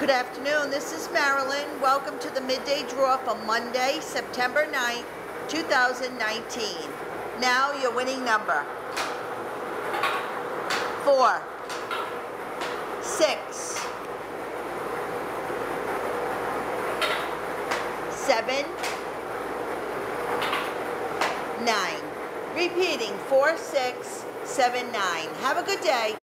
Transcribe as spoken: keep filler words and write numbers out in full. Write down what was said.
Good afternoon, this is Marilyn. Welcome to the midday draw for Monday, September ninth, two thousand nineteen. Now your winning number. Four, six, seven, nine. Repeating, four, six, seven, nine. Have a good day.